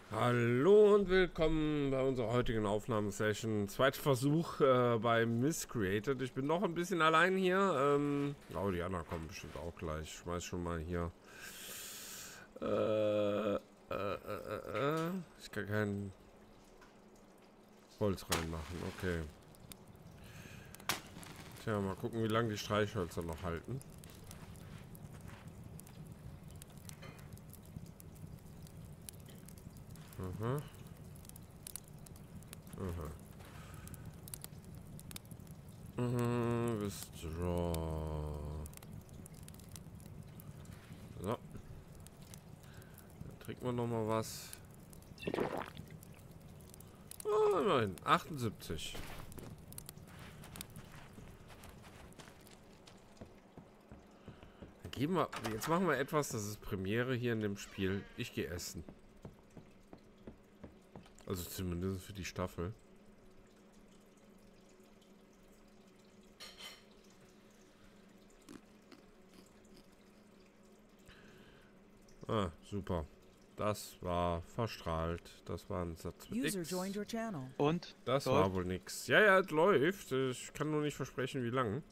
Hallo und willkommen bei unserer heutigen Aufnahmesession. Zweiter Versuch bei Misscreated. Ich bin noch ein bisschen allein hier. Oh, die anderen kommen bestimmt auch gleich. Ich schmeiß schon mal hier. Ich kann kein Holz reinmachen. Okay. Tja, mal gucken, wie lange die Streichhölzer noch halten. Aha. Aha. Withdraw. So. Dann trinken wir noch mal was. Oh, nein. 78. Dann geben wir. Jetzt machen wir etwas, das ist Premiere hier in dem Spiel. Ich gehe essen. Also zumindest für die Staffel. Ah, super. Das war verstrahlt. Das war ein Satz mit X. Und? Das war wohl nix. Ja, ja, es läuft. Ich kann nur nicht versprechen, wie lang.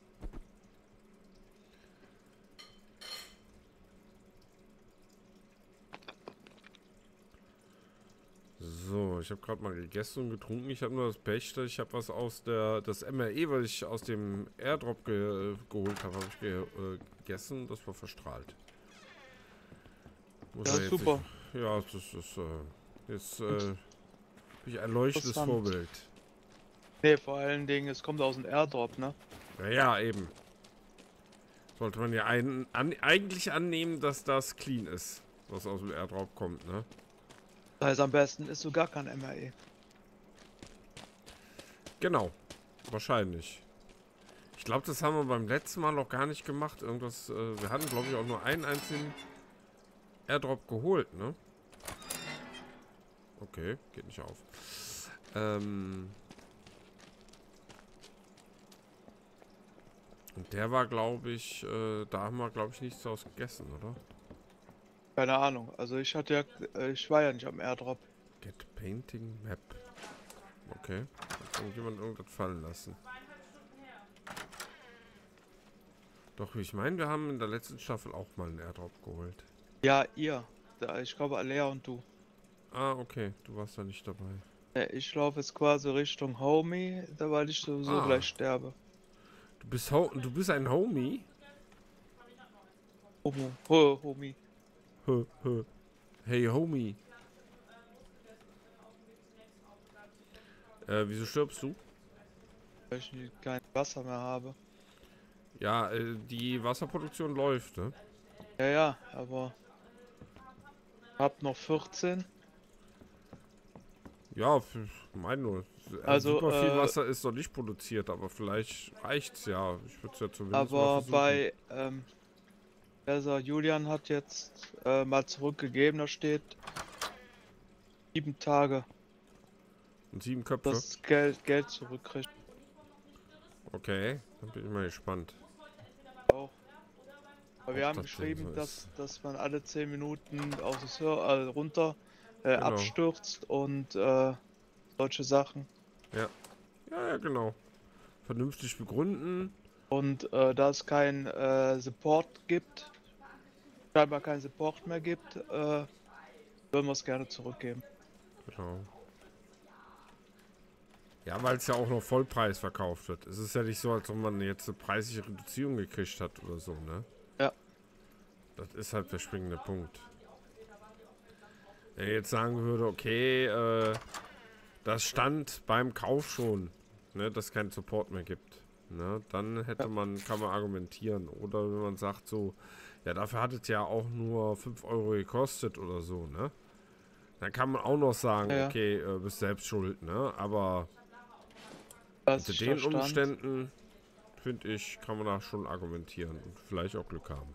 So, ich habe gerade mal gegessen und getrunken. Ich habe nur das Pech, dass ich habe was aus das MRE, was ich aus dem Airdrop geholt habe, habe ich gegessen. Das war verstrahlt. Muss Ja, er jetzt super. nicht, ja, das ist jetzt bin ich ein leuchtendes Vorbild. Nee, vor allen Dingen, es kommt aus dem Airdrop, ne? Ja, eben. Sollte man ja eigentlich annehmen, dass das clean ist, was aus dem Airdrop kommt, ne? Das heißt, am besten ist so gar kein MRE. Genau. Wahrscheinlich. Ich glaube, das haben wir beim letzten Mal noch gar nicht gemacht. Irgendwas, wir hatten, glaube ich, auch nur einen einzigen Airdrop geholt, ne? Okay, geht nicht auf. Und der war, glaube ich, da haben wir, glaube ich, nichts draus gegessen, oder? Keine Ahnung. Also ich hatte ja, ich war ja nicht am Airdrop. Get Painting Map. Okay. Hat irgendjemand irgendwas fallen lassen. Doch, ich meine, wir haben in der letzten Staffel auch mal einen Airdrop geholt. Ja, ihr. Ich glaube, Alea und du. Ah, okay. Du warst da nicht dabei. Ich laufe jetzt quasi Richtung Homie, da weil ich sowieso Ah, gleich sterbe. du bist ein Homie? Homie. Hey, Homie. Wieso stirbst du? Weil ich kein Wasser mehr habe. Ja, die Wasserproduktion läuft, ne? Ja, ja, aber hab noch 14. Ja, meine nur. Also, Super viel Wasser ist noch nicht produziert, aber vielleicht reicht's ja. Ich würde es ja zumindest mal aber versuchen. bei, also Julian hat jetzt mal zurückgegeben, da steht 7 Tage, Und 7 Köpfe? das Geld zurückkriegt. Okay, dann bin ich mal gespannt. Auch. Aber wir Ob haben das denn geschrieben, so ist. dass man alle 10 Minuten aus dem Server runter Genau. abstürzt und solche Sachen. Ja. Ja, ja, genau. Vernünftig begründen. Und da es kein Support gibt, scheinbar keinen Support mehr gibt, würden wir es gerne zurückgeben. Genau. Ja, weil es ja auch noch Vollpreis verkauft wird. Es ist ja nicht so, als ob man jetzt eine preisliche Reduzierung gekriegt hat oder so, ne? Ja. Das ist halt der springende Punkt. Wenn ich jetzt sagen würde, okay, das stand beim Kauf schon, ne, dass es keinen Support mehr gibt. Ne, dann kann man argumentieren. Oder wenn man sagt so, ja, dafür hat es ja auch nur 5 Euro gekostet oder so, ne? Dann kann man auch noch sagen, Ja, okay, bist selbst schuld, ne? Aber das unter ist der den Stand. Umständen, finde ich, kann man da schon argumentieren und vielleicht auch Glück haben.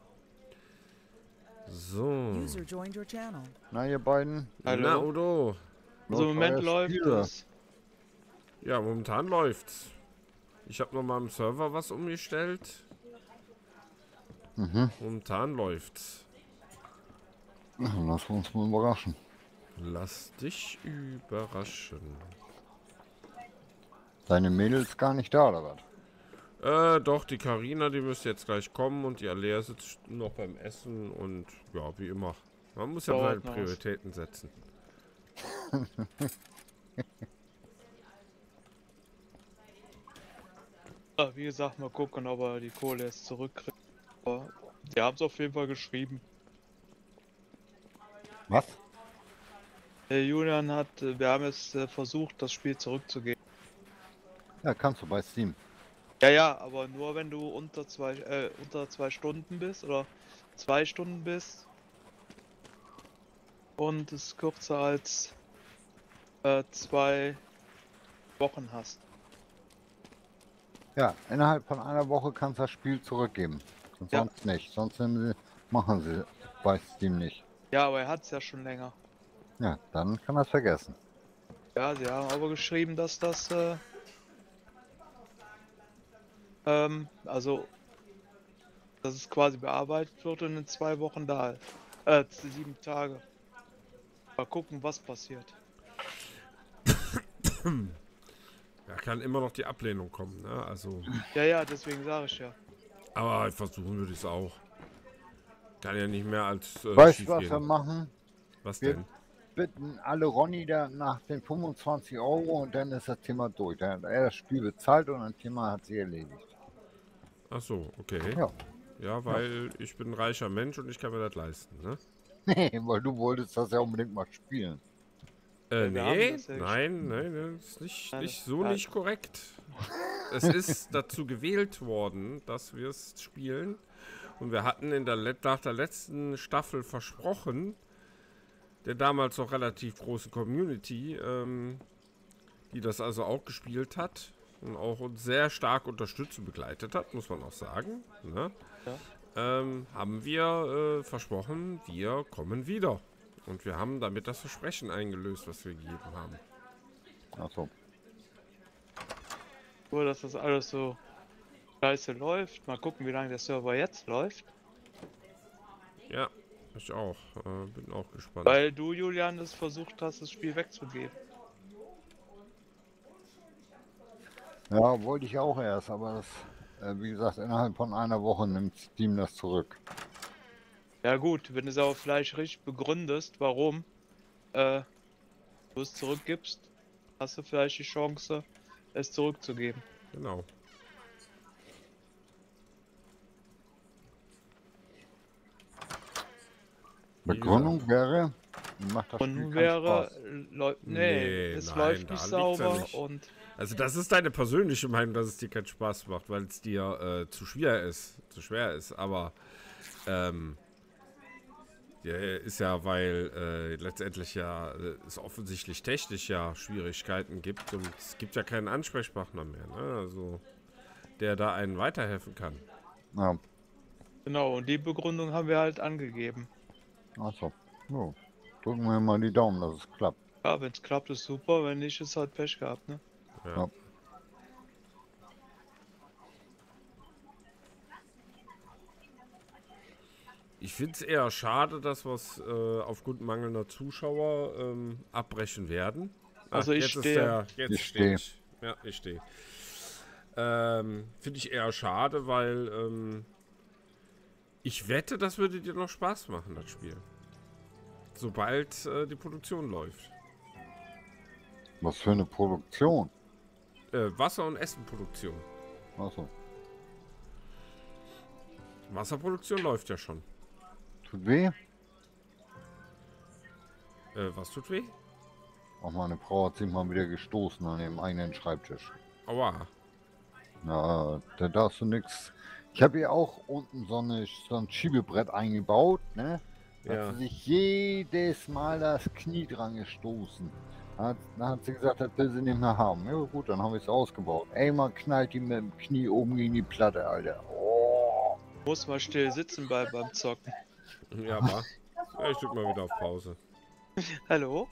So. Na, ihr beiden? Hallo. Na, Udo. Also im Moment euer läuft Spiel? es. Ja, momentan läuft's. Ich habe nochmal am Server was umgestellt. Momentan läuft's. Na, lassen wir uns mal überraschen. Lass dich überraschen. Deine Mädels gar nicht da, oder was? Doch, die Karina, die müsste jetzt gleich kommen und die Alea sitzt noch beim Essen und ja, wie immer. Man muss ja seine Dauert noch was. Prioritäten setzen. Ja, wie gesagt, mal gucken, ob er die Kohle jetzt zurückkriegt. Aber die haben es auf jeden Fall geschrieben. Was? Der Julian hat, wir haben jetzt versucht, das Spiel zurückzugeben. Ja, kannst du bei Steam. Ja, ja, aber nur wenn du unter zwei Stunden bist oder 2 Stunden bist und es kürzer als 2 Wochen hast. Ja, innerhalb von einer Woche kannst du das Spiel zurückgeben. Und Ja. sonst nicht. Sonst machen sie bei Steam nicht. Ja, aber er hat es ja schon länger. Ja, dann kann er es vergessen. Ja, sie haben aber geschrieben, dass das also dass es quasi bearbeitet wird und in 2 Wochen da ist. 7 Tage. Mal gucken, was passiert. Ja, kann immer noch die Ablehnung kommen, ne? Also. Ja, ja, deswegen sage ich ja. Aber versuchen würde ich es auch. Kann ja nicht mehr als Weißt schief du, was gehen. wir machen? Was Wir denn? bitten alle Ronny da nach den 25 Euro und dann ist das Thema durch. Dann hat er das Spiel bezahlt und das Thema hat sich erledigt. Ach so, okay. Ja. Ja, weil ich bin ein reicher Mensch und ich kann mir das leisten, ne? Nee, weil du wolltest das ja unbedingt mal spielen. Ja, wir haben Nee, das ja nein, das ist nicht, Nein, nicht so nein. nicht korrekt. Es ist dazu gewählt worden, dass wir es spielen. Und wir hatten nach der letzten Staffel versprochen, der damals noch relativ großen Community, die das also auch gespielt hat und auch uns sehr stark unterstützt und begleitet hat, muss man auch sagen, ne? Ja. Haben wir versprochen, wir kommen wieder. Und wir haben damit das Versprechen eingelöst, was wir gegeben haben. Achso. Nur, dass das alles so scheiße läuft. Mal gucken, wie lange der Server jetzt läuft. Ja, ich auch. Bin auch gespannt. Weil du, Julian, es versucht hast, das Spiel wegzugeben. Ja, wollte ich auch erst, aber das, wie gesagt, innerhalb von einer Woche nimmt Steam das zurück. Ja gut, wenn du es aber vielleicht richtig begründest, warum du es zurückgibst, hast du vielleicht die Chance, es zurückzugeben. Genau. Begründung wäre, macht das Und Spiel nun keinen wäre, Spaß. nee, es nein, läuft da nicht liegt's ja sauber nicht. und Also das ist deine persönliche Meinung, dass es dir keinen Spaß macht, weil es dir zu schwer ist. Aber ja, ist ja, weil letztendlich ja es offensichtlich technisch ja Schwierigkeiten gibt und es gibt ja keinen Ansprechpartner mehr, ne? Also der da einen weiterhelfen kann. Ja, genau, und die Begründung haben wir halt angegeben. achso. So. Drücken wir mal die Daumen, dass es klappt. Ja, wenn es klappt, ist super, wenn nicht, ist halt Pech gehabt, ne? Ja. Ja. Ich finde es eher schade, dass wir es aufgrund mangelnder Zuschauer abbrechen werden. Also ich jetzt ist stehe. Jetzt Ich stehe ich. Ja, ich stehe. Finde ich eher schade, weil ich wette, das würde dir noch Spaß machen, das Spiel. Sobald die Produktion läuft. Was für eine Produktion. Wasser- und Essenproduktion. Achso. Wasserproduktion läuft ja schon. Tut weh? Was tut weh? Auch meine Frau hat sich mal wieder gestoßen an ihrem eigenen Schreibtisch. Aua. Na, da darfst du nix. Ich habe ihr auch unten so ein Schiebebrett eingebaut, ne? Da Ja. hat sie sich jedes Mal das Knie dran gestoßen. Dann hat sie gesagt, das will sie nicht mehr haben. Ja gut, dann habe ich es ausgebaut. Ey, man knallt die mit dem Knie oben gegen die Platte, Alter. Oh. Muss mal still sitzen beim Zocken. Ja, aber. Ja, ich drück mal wieder auf Pause. Hallo?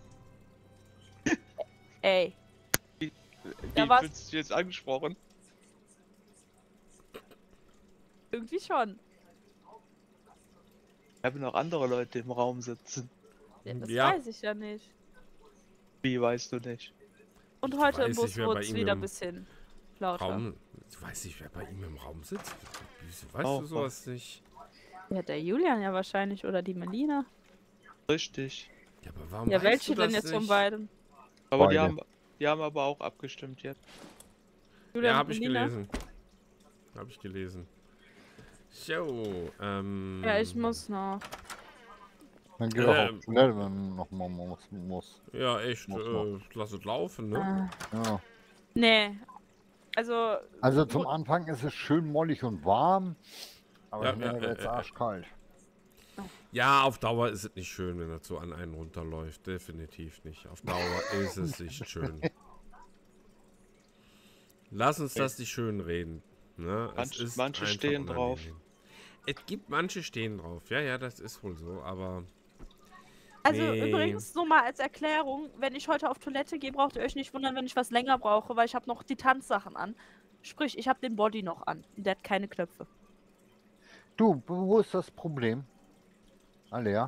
Ey, Wie Ja, was? fühlst du dich jetzt angesprochen? irgendwie schon. Ich habe noch andere Leute im Raum sitzen. Ja, das Ja. weiß ich ja nicht. Wie weißt du nicht? Und heute im weiß Bus nicht, wer wurde bei es ihm wieder ein im bisschen lauter. Raum. Ich weiß nicht, wer bei ihm im Raum sitzt. Wieso weißt Auch du sowas nicht? Ja, der Julian ja wahrscheinlich oder die Melina. Richtig. Ja, aber warum Ja, weißt welche du denn das jetzt von nicht? beiden? Aber Beide. die haben aber auch abgestimmt jetzt. Julian Ja, und habe ich Melina? gelesen. Habe ich gelesen. So, Ja, ich muss noch. Dann geht doch auf Toilette, wenn man noch mal muss. Ja, echt, Muss noch. lass es laufen, ne? Ja. Nee. Also. Also zum Anfang ist es schön mollig und warm, aber Ja, hinterher ja, wird es arschkalt. Ja, auf Dauer ist es nicht schön, wenn das so an einen runterläuft. Definitiv nicht. Auf Dauer ist es nicht schön. Lass uns das nicht schön reden. Ne? Manche stehen drauf. Es gibt manche stehen drauf. Ja, ja, das ist wohl so, aber... Also Nee. übrigens, so mal als Erklärung, wenn ich heute auf Toilette gehe, braucht ihr euch nicht wundern, wenn ich was länger brauche, weil ich habe noch die Tanzsachen an. Sprich, ich habe den Body noch an. Und der hat keine Knöpfe. Du, wo ist das Problem? Alea?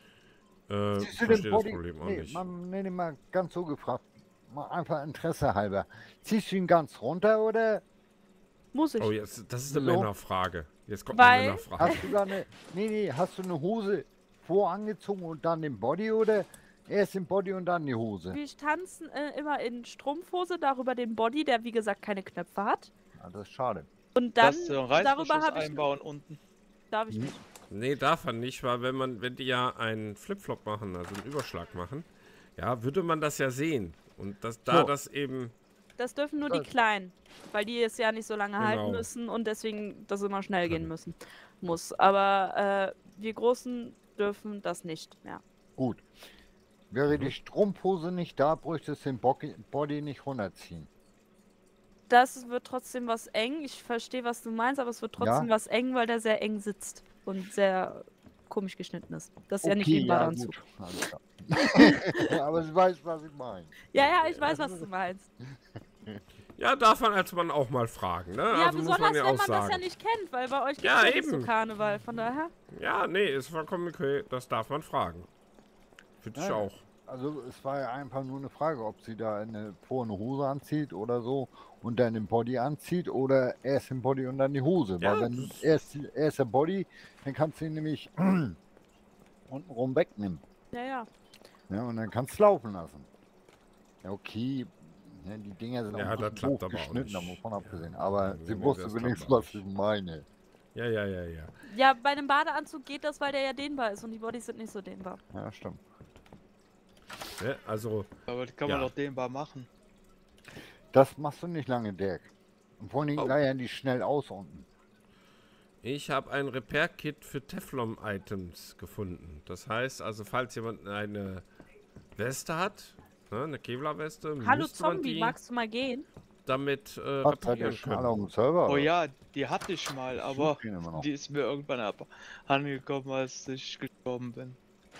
Ich verstehe das Problem auch nee, nicht. Nee, mal ganz so gefragt. Mal einfach Interesse halber. Ziehst du ihn ganz runter oder Muss ich. Oh, jetzt, das ist eine So. Männerfrage. Jetzt kommt Weil- eine Männerfrage. hast du da eine. Nee, hast du eine Hose vorangezogen und dann den Body oder erst den Body und dann die Hose? Wir tanzen immer in Strumpfhose, darüber den Body, der wie gesagt keine Knöpfe hat. Ja, das ist schade. Und dann Dass du einen darüber Reißverschluss habe ich. einbauen unten. Darf ich Hm. nicht. Nee, darf er nicht, weil wenn die ja einen Flipflop machen, also einen Überschlag machen, ja, würde man das ja sehen. Und da So. das eben... Das dürfen nur die Das- Kleinen, weil die es ja nicht so lange halten Genau. müssen und deswegen das immer schnell gehen muss. Aber wir Großen dürfen das nicht mehr. Gut. Wäre die Strumpfhose nicht da, bräuchtest du den Body nicht runterziehen. Das wird trotzdem was eng. Ich verstehe, was du meinst, aber es wird trotzdem Ja. was eng, weil der sehr eng sitzt und sehr komisch geschnitten ist. Das ist ja nicht wie ein Badeanzug. gut. Alles klar. Aber sie weiß, was ich meine. Ja, ich weiß, was du meinst. Ja, darf man als Mann auch mal fragen, ne? Ja, Also muss besonders man ja wenn auch man das ja sagen. nicht kennt, weil bei euch gibt Ja, es ja nicht so eben. Karneval. Von daher. Ja, nee, ist vollkommen okay. Das darf man fragen. Finde ich Ja. auch. Also es war ja einfach nur eine Frage, ob sie da vorne eine Hose anzieht oder so und dann den Body anzieht oder erst den Body und dann die Hose. Ja, Weil wenn das- erst der Body, dann kannst du ihn nämlich untenrum wegnehmen. Ja. Ja, und dann kannst du laufen lassen. Ja, okay. Ja, die Dinger sind Ja, auch das ein klappt bisschen aber auch geschnitten, nicht. davon abgesehen. Aber Nee, sie nee, wusste das wenigstens, klappt auch was ich meine. Ja. Ja, bei einem Badeanzug geht das, weil der ja dehnbar ist und die Bodys sind nicht so dehnbar. Ja, stimmt. Ne? Also, Aber die kann man Ja. doch dehnbar machen. Das machst du nicht lange, Dirk. Und vor allen Dingen Oh. leiern die schnell aus unten. ich habe ein Repair-Kit für Teflon-Items gefunden. Das heißt, also falls jemand eine Weste hat, ne, eine Kevlar-Weste, Hallo müsste man Zombie, die magst du mal gehen? damit Was, seid ihr reparieren schon alle können. auf dem Server? Oh oder? ja, die hatte ich mal, Ich aber such den immer noch. die ist mir irgendwann angekommen, als ich gestorben bin.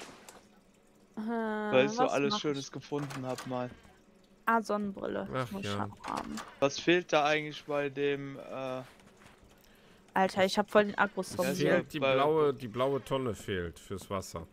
Weil ich so was alles mach Schönes ich? gefunden habe mal. Ah, Sonnenbrille. Ach Muss ja. ich haben. Was fehlt da eigentlich bei dem, Alter, ich hab voll den Es Akkus-Zombie. Ja, fehlt weil- die blaue Tonne fehlt fürs Wasser.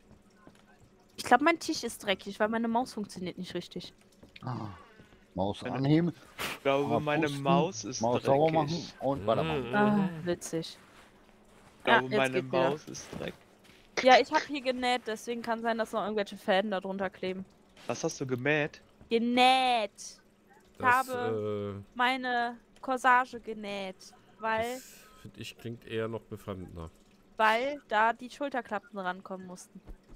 Ich glaube, mein Tisch ist dreckig, weil meine Maus funktioniert nicht richtig. Ah. Maus Meine- anheben, ich glaube, meine pusten, Maus ist Maus sauber machen dreckig. und weitermachen. Mhm. Ah, witzig. Ich glaube, jetzt meine geht's wieder. Maus ist dreckig. Ja, ich habe hier genäht, deswegen kann sein, dass noch irgendwelche Fäden da drunter kleben. Was hast du gemäht? Genäht! Ich Das, habe meine Corsage genäht, weil finde ich, klingt eher noch befremdender. da die Schulterklappen rankommen mussten.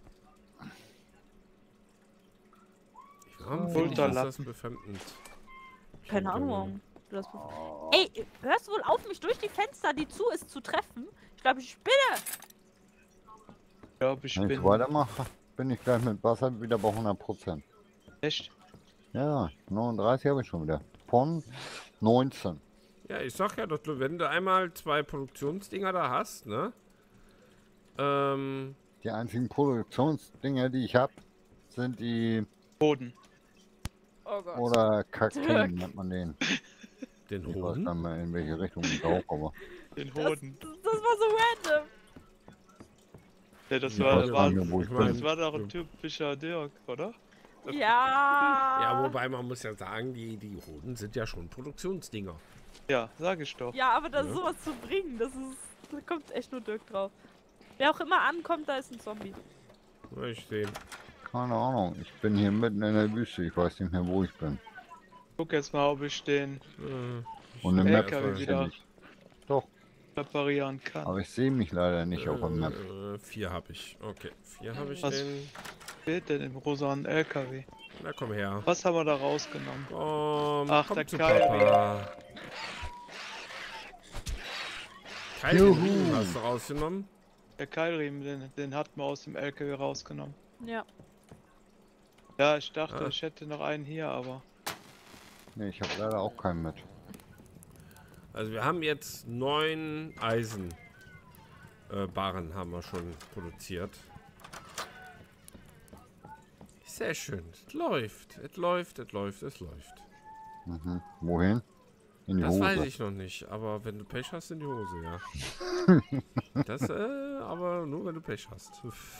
Warum finde ich das Schulterlappen. befremdend? Keine Ahnung. Du hast Ey, hörst du wohl auf, mich durch die Fenster, die zu ist, zu treffen? Ich glaube, ich spinne. Ich glaube, ich Wenn ich bin weitermache, bin ich gleich mit Wasser wieder bei 100%. echt. Ja, 39 habe ich schon wieder. Von 19. Ja, ich sag ja, dass du, wenn du einmal 2 Produktionsdinger da hast, ne? Die einzigen Produktionsdinger, die ich habe, sind die Boden. Oh Gott. oder Kakteen Dirk. nennt man den. Den Ich weiß Hoden. gar nicht mehr, in welche Richtung ich auch, aber Den Das, Hoden. das war so random. Ne, das Ja, war, weiß war, gar nicht, wo ich ich mein- das war doch ein typischer Dirk, oder? Ja. Ja, wobei man muss ja sagen, die Hoden sind ja schon Produktionsdinger. Ja, sag ich doch. Ja, aber das Ja. sowas zu bringen, da kommt echt nur Dirk drauf. Wer auch immer ankommt, da ist ein Zombie. Ja, ich sehe. Keine Ahnung. Ich bin hier mitten in der Wüste. Ich weiß nicht mehr, wo ich bin. Guck jetzt mal, ob ich den Und eine LKW Map LKW ist wieder. ja nicht. Doch, reparieren kann. aber ich sehe mich leider nicht auf der Map. 4 habe ich. Okay, 4 habe ich Was? den. Fehlt denn im rosanen LKW? Na komm her. Was haben wir da rausgenommen? Komm, Ach, komm der zu Keilriemen. Papa. Keilriemen Juhu. hast du rausgenommen? Der Keilriemen, den hatten wir aus dem LKW rausgenommen. Ja. Ja, ich dachte, Ah. ich hätte noch einen hier, aber. Nee, ich habe leider auch keinen mit. Also wir haben jetzt 9 Eisenbarren haben wir schon produziert. Sehr schön. Es läuft. Es läuft, es läuft, es läuft. Mhm. Wohin? In die Das Hose. weiß ich noch nicht, aber wenn du Pech hast, in die Hose, ja. Das, aber nur wenn du Pech hast.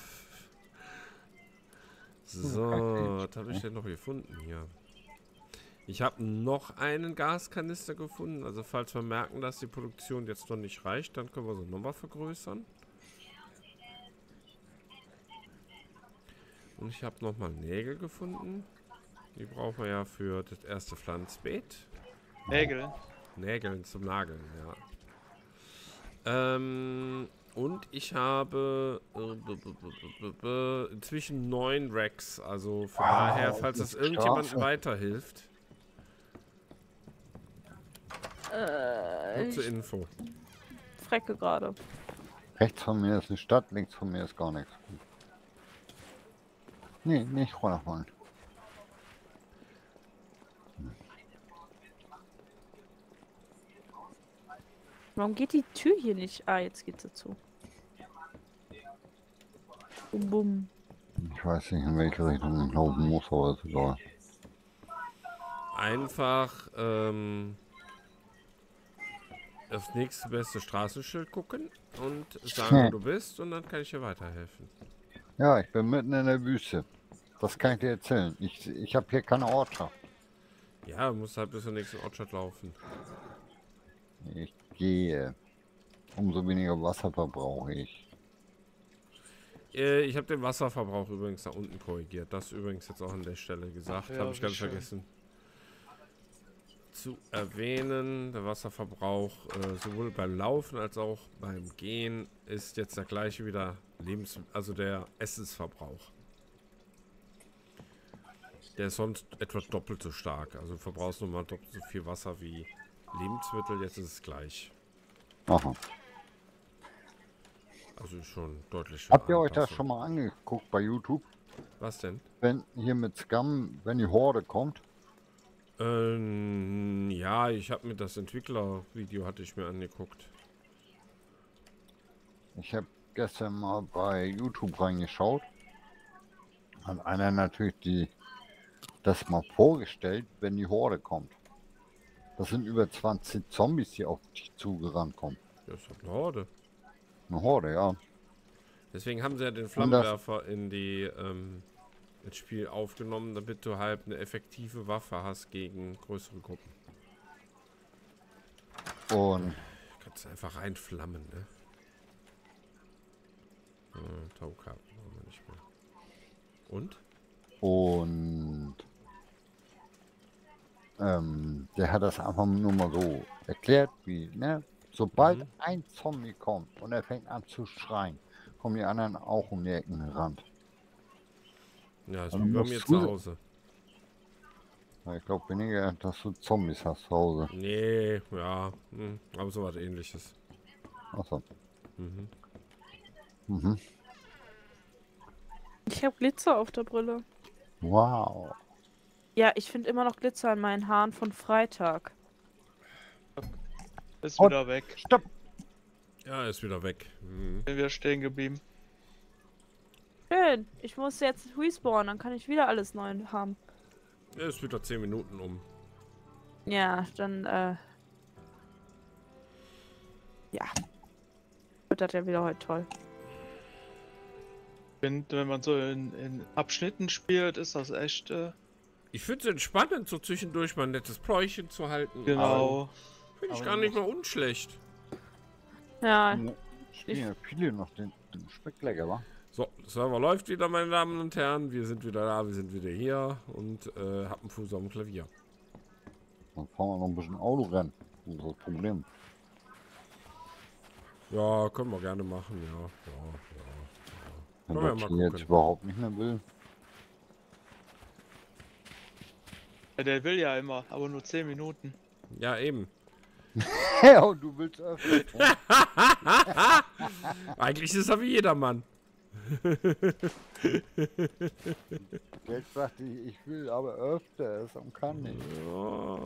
So, was habe ich denn noch gefunden hier? Ich habe noch einen Gaskanister gefunden. Also falls wir merken, dass die Produktion jetzt noch nicht reicht, dann können wir sie nochmal vergrößern. Und ich habe nochmal Nägel gefunden. Die brauchen wir ja für das erste Pflanzbeet. Nägel. Nägeln zum Nageln, ja. Und ich habe inzwischen 9 Racks. Also von daher, falls das irgendjemand Straße. weiterhilft, nur zur Ich Info. frecke gerade. Rechts von mir ist eine Stadt, links von mir ist gar nichts. Nee, nicht runterfallen. Warum geht die Tür hier nicht? Ah, jetzt geht sie zu. Bum, bum. Ich weiß nicht, in welche Richtung ich laufen muss, aber ist egal. Einfach das nächste beste Straßenschild gucken und sagen, wo du bist, und dann kann ich dir weiterhelfen. Ja, ich bin mitten in der Wüste. Das kann ich dir erzählen. Ich habe hier keine Ortschaft. Ja, du musst halt bis zur nächsten Ortschaft laufen. Ich gehe. Umso weniger Wasser verbrauche ich. Ich habe den Wasserverbrauch übrigens da unten korrigiert. Das übrigens jetzt auch an der Stelle gesagt. Ja, Habe ich wie ganz schön. vergessen zu erwähnen. Der Wasserverbrauch sowohl beim Laufen als auch beim Gehen ist jetzt der gleiche wie der also der Essensverbrauch. Der ist sonst etwa doppelt so stark. Also du verbrauchst nochmal doppelt so viel Wasser wie Lebensmittel. Jetzt ist es gleich. Aha. Also schon deutlich. Habt ihr euch das Anpassung. schon mal angeguckt bei YouTube? Was denn? Wenn hier mit Scum, wenn die Horde kommt? Ja, ich habe mir das Entwicklervideo hatte ich mir angeguckt. Ich habe gestern mal bei YouTube reingeschaut. Hat einer natürlich das mal vorgestellt, wenn die Horde kommt. Das sind über 20 Zombies, die auf dich zugerannt kommen. Das ist halt eine Horde. Eine Horde, ja. Deswegen haben sie ja den Flammenwerfer ins Spiel aufgenommen, damit du halt eine effektive Waffe hast gegen größere Gruppen. Und Du kannst einfach reinflammen, ne? Taukarten brauchen wir nicht mehr. Und? der hat das einfach nur mal so erklärt, wie, ne? Sobald Mhm. ein Zombie kommt und er fängt an zu schreien, kommen die anderen auch um die Ecken gerannt. Ja, ist Also wie bei musst mir du- zu Hause. Ja, ich glaube weniger, dass du Zombies hast zu Hause. Nee, ja, aber so was ähnliches. Achso. Mhm. Mhm. Ich habe Glitzer auf der Brille. Wow. Ja, ich finde immer noch Glitzer in meinen Haaren von Freitag. Ist Und- wieder weg. Stopp! Ja, ist wieder weg. Mhm. Bin wieder stehen geblieben. Schön. Ich muss jetzt respawnen, dann kann ich wieder alles neu haben. Ja, ist wieder 10 Minuten um. Ja, dann, ja. Wird das ja wieder heute toll. finde, wenn man so in Abschnitten spielt, ist das echt, Ich finde es entspannend, so zwischendurch mal ein nettes Pläuchchen zu halten. genau. Finde ich aber gar du nicht mal unschlecht. Ja, Ja, spielen ja viele noch den Speck lecker, wa? So, Server läuft wieder, meine Damen und Herren. Wir sind wieder da, wir sind wieder hier und hab einen Fuß am Klavier. Dann fahren wir noch ein bisschen Autorennen. Das ist das Problem. Ja, können wir gerne machen, ja. Wenn Können wir das mal hier jetzt gucken. überhaupt nicht mehr will. Ja, der will ja immer, aber nur 10 Minuten. Ja, eben. Ja, und du willst öfter. Eigentlich ist er wie jedermann. Jetzt sagte ich will aber öfter und kann nicht. Ja.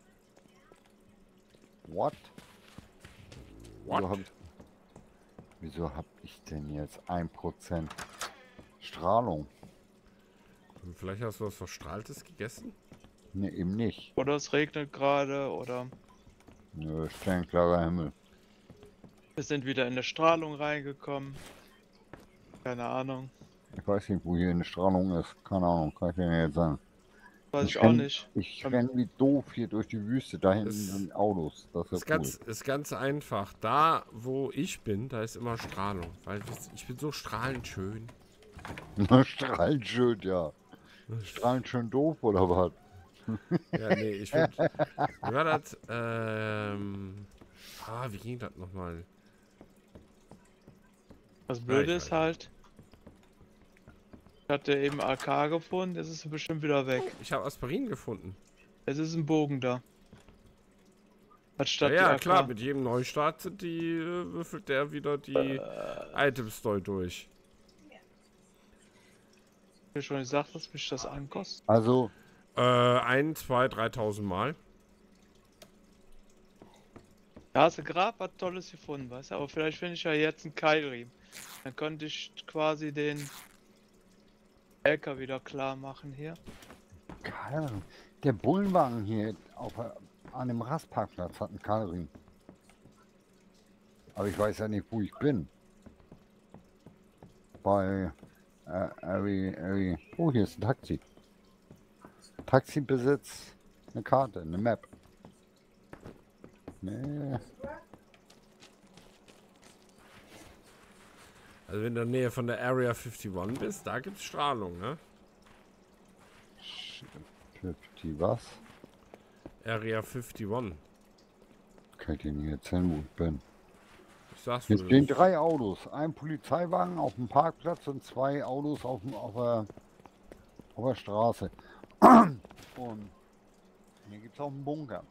What? What? Wieso hab ich denn jetzt 1% Strahlung? Vielleicht hast du was Verstrahltes gegessen? Ne, eben nicht. Oder es regnet gerade, oder Nö, sternklarer Himmel. wir sind wieder in eine Strahlung reingekommen. Keine Ahnung. Ich weiß nicht, wo hier eine Strahlung ist. Keine Ahnung, kann ich dir nicht jetzt sagen. Weiß ich auch renn- nicht. Ich renn wie doof hier durch die Wüste, da hinten Es- sind Autos. Das ist ja cool. Ist ganz einfach. Da, wo ich bin, da ist immer Strahlung. Weil ich bin so strahlend schön. Strahlend schön, ja. Strahlend schön doof, oder was? Ja, nee, ich finde. Wie war das? Wie ging das nochmal? Das Blöde ich ist weiß. halt, ich hatte eben AK gefunden, jetzt ist er bestimmt wieder weg. Ich habe Aspirin gefunden. Jetzt ist ein Bogen da. Ja, Anstatt ja die AK. klar, mit jedem Neustart sind würfelt der wieder die Items neu durch. Ich hab schon gesagt, dass mich das ankostet. Also, 1, 2, 3.000 Mal. Da hast du gerade was Tolles gefunden, weißt du? Aber vielleicht finde ich ja jetzt einen Keilriemen. Dann könnte ich quasi den LK wieder klar machen hier. keine Ahnung. Der Bullenwagen hier an dem Rastparkplatz hat einen Keilring. Aber ich weiß ja nicht, wo ich bin. Bei oh, hier ist ein Taxi. Taxibesitz, eine Karte, eine Map. Nee. Also wenn du in der Nähe von der Area 51 bist, da gibt's Strahlung, ne? 50 was? Area 51. Kann ich dir nicht erzählen, wo ich bin. Ich sag's Hier dir. stehen 3 Autos. Ein Polizeiwagen auf dem Parkplatz und 2 Autos auf der Straße. Und hier gibt es auch einen Bunker.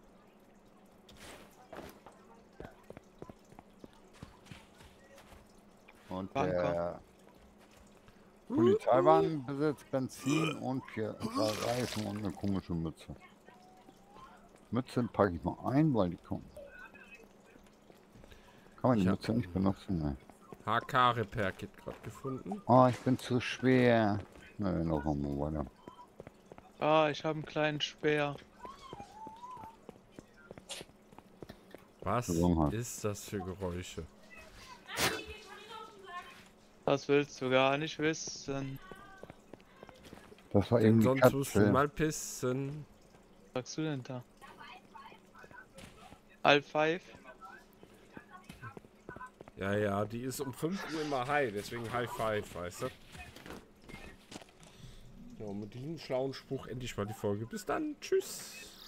Und Bunker. der Polizeiwagen besitzt Benzin und 3 Reifen und eine komische Mütze. Mütze packe ich mal ein, weil die kommen. Kann man die Ich hab- Mütze nicht benutzen? Ne. HK Repair Kit gerade gefunden. Oh, ich bin zu schwer. Na, noch mal weiter. Ah, ich habe einen kleinen Speer. Was Warum halt? ist das für Geräusche? Das willst du gar nicht wissen. Das war Denn eben die sonst musst du Katze. mal pissen. Was sagst du denn da? All 5? Ja, ja, die ist um 5 Uhr immer high, deswegen High Five, weißt du? Ja, und mit diesem schlauen Spruch endlich mal die Folge. Bis dann, tschüss.